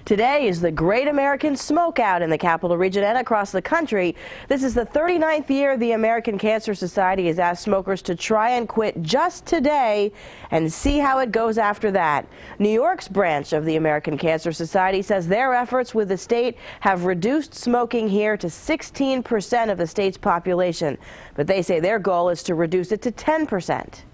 Today is the Great American Smokeout in the Capital Region and across the country. This is the 39th year the American Cancer Society has asked smokers to try and quit just today and see how it goes after that. New York's branch of the American Cancer Society says their efforts with the state have reduced smoking here to 16% of the state's population, but they say their goal is to reduce it to 10%.